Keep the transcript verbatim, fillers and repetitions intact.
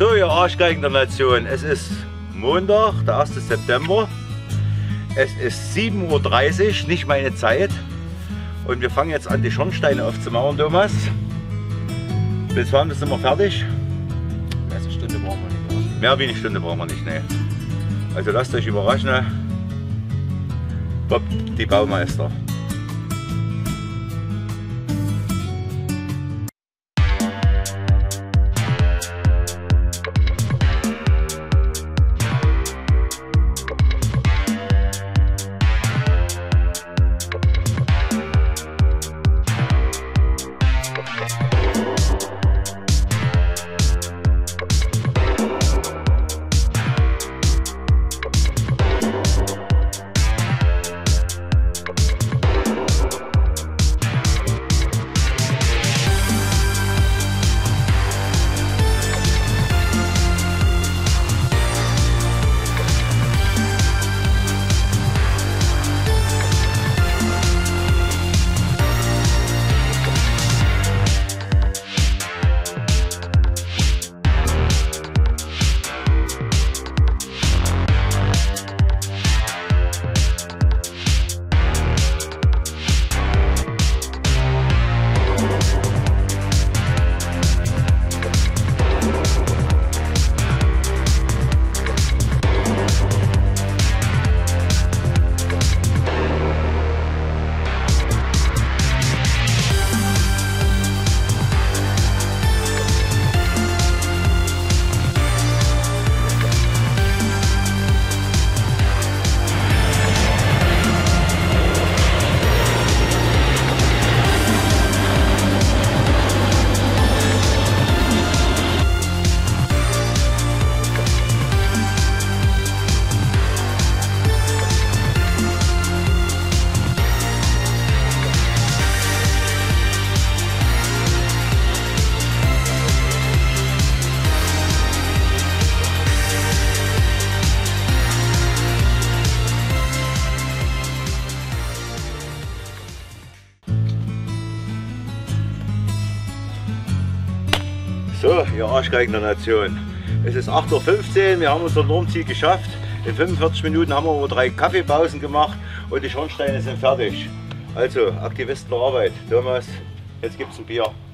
So, ihr Arschgeigen der Nation, es ist Montag, der erste September. Es ist sieben Uhr dreißig, nicht meine Zeit. Und wir fangen jetzt an, die Schornsteine aufzumachen, Thomas. Bis wann sind wir fertig? Eine Stunde brauchen wir nicht. Mehr wie eine Stunde brauchen wir nicht, ne. Also lasst euch überraschen. Bob, die Baumeister. So, ihr Arschgeigen der Nation. Es ist acht Uhr fünfzehn, wir haben unser Normziel geschafft. In fünfundvierzig Minuten haben wir nur drei Kaffeepausen gemacht und die Schornsteine sind fertig. Also, Aktivisten der Arbeit. Thomas, jetzt gibt es ein Bier.